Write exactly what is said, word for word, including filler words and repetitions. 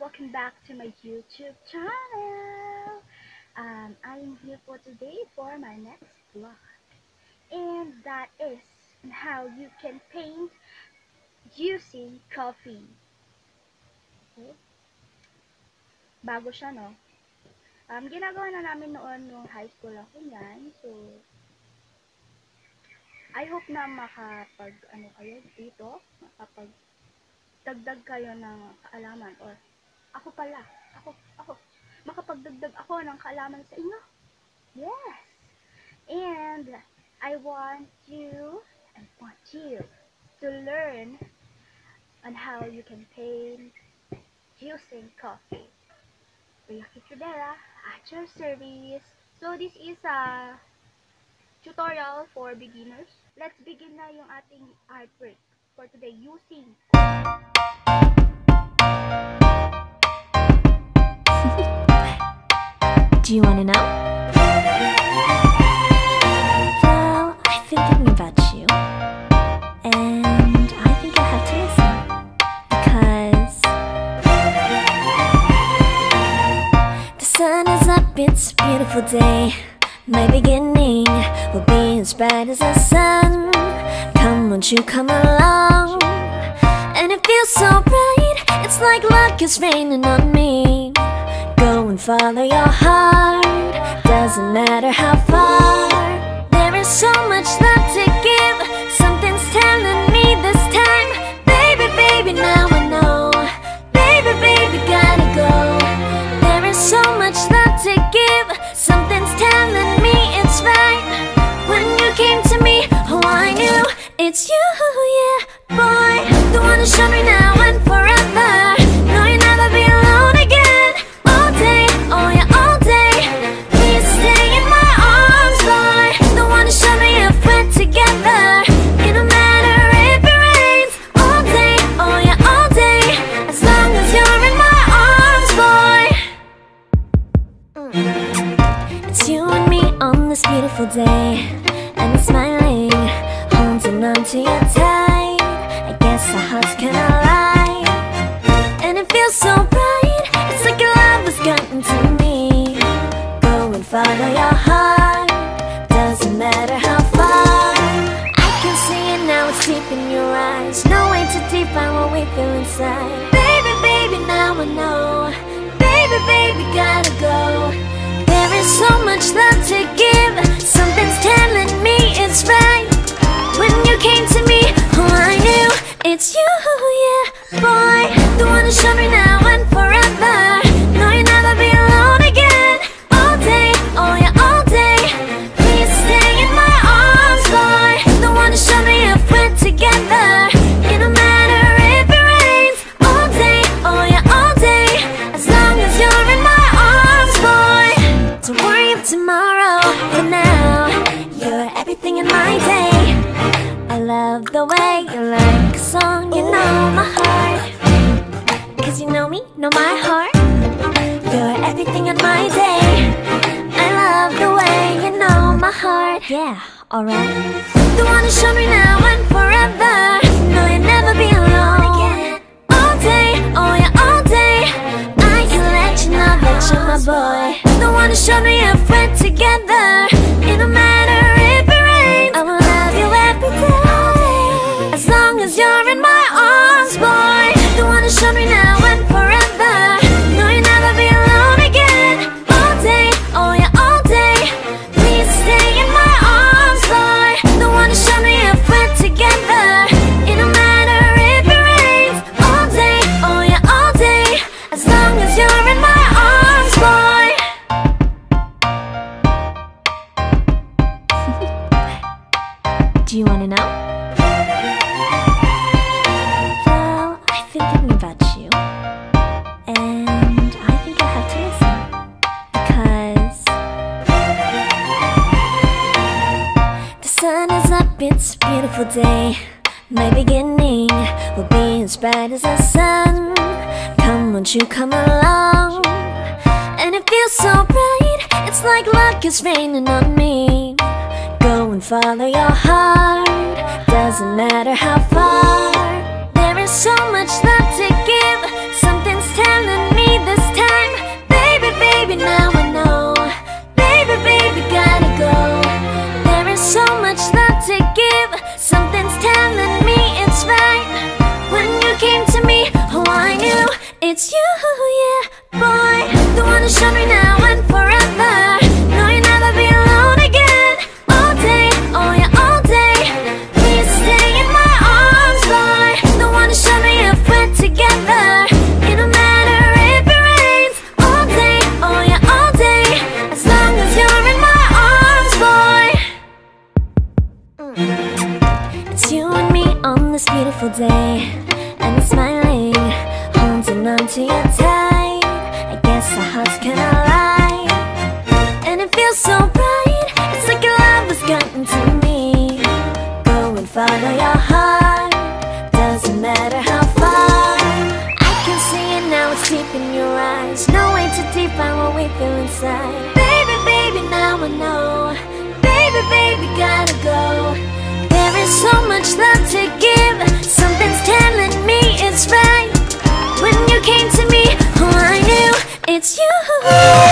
welcome back to my YouTube channel. Um, I'm here for today for my next vlog, and that is how you can paint using coffee. Okay? Bago siya, no? Um, ginagawa na namin noon nung high school ako niyan. So, I hope na makapag, ano kayo dito, makapag dagdag kayo ng kaalaman, or ako pala, ako, ako, makapagdagdag ako ng kaalaman sa inyo. Yes! And I want you, I want you to learn on how you can paint using coffee. Kuya Kitridera at your service. So this is a tutorial for beginners. Let's begin na yung ating artwork for today using Do you want to know? Well, I've been thinking about you, and I think you'll have to listen, because the sun is up, it's a beautiful day. My beginning will be as bright as the sun. Come, won't you come along? And it feels so bright, it's like luck is raining on me. Go and follow your heart, doesn't matter how far. There is so much love to give, something's telling me this time. Baby, baby, now I know. Baby, baby, gotta go. There is so much love to give, something's telling me it's right. When you came to me, oh I knew it's you, yeah, boy. The one to show me now and forever. No, you'll never be alone again. All day, oh yeah, all day. Please stay in my arms, boy. The one to show me if we're together. It don't matter if it rains. All day, oh yeah, all day. As long as you're in my arms, boy. Mm. It's you and me on this beautiful day, and it's smiling, holding on to you tight. I guess our hearts can align, and it feels so bright. It's like your love has gotten to me. Go and follow your heart, doesn't matter how far. I can see it now, it's deep in your eyes. No way to define what we feel inside. Baby, baby, now I know. Baby, baby, gotta go. There is so much love to give, something's telling me it's right. When you came to me, oh I knew it's you, yeah, boy. The one to show me now and forever. No, you'll never be alone again. All day, oh yeah, all day. Please stay in my arms, boy. The one to show me if we're together. It don't matter if it rains. All day, oh yeah, all day. As long as you're in my arms, boy. Don't worry of tomorrow, for now you're everything in my day. I love the way you like a song, you know my heart. Cause you know me, know my heart. You're everything in my day. I love the way you know my heart. Yeah, alright. The one to show me now and forever. No, you'll never be alone again. All day, oh yeah, all day. I can let you know that you're my boy. The one to show me if we're together. It don't matter if it rains. I will love you every day. As long as you're in my arms, boy. The one to show me now and forever. No, you'll never be alone again. All day, oh yeah, all day. Please stay in my arms, boy. The one to show me if we're together. It don't matter if it rains. All day, oh yeah, all day. As long as you're in my arms, boy. Do you want to know? Well, I've been thinking about you, and I think you'll have to listen, because the sun is up, it's a beautiful day. My beginning will be as bright as the sun. Come, won't you come along? And it feels so bright, it's like luck is raining on me. Go and follow your heart, doesn't matter how far. There is so much love to give, something's telling me show me now and forever. No, you'll never be alone again. All day, oh yeah, all day. Please stay in my arms, boy. The one to show me if we're together. It don't matter if it rains. All day, oh yeah, all day. As long as you're in my arms, boy. Mm. It's you and me on this beautiful day, and we're smiling, holding on to you tight. I guess our hearts can align, and it feels so right. It's like your love has gotten to me. Go and follow your heart, doesn't matter how far. I can see it now, it's deep in your eyes. No way to define what we feel inside. Baby, baby, now I know. Baby, baby, gotta go. There is so much love to give. Something's telling me it's right. When you came to me, oh, I knew it's you.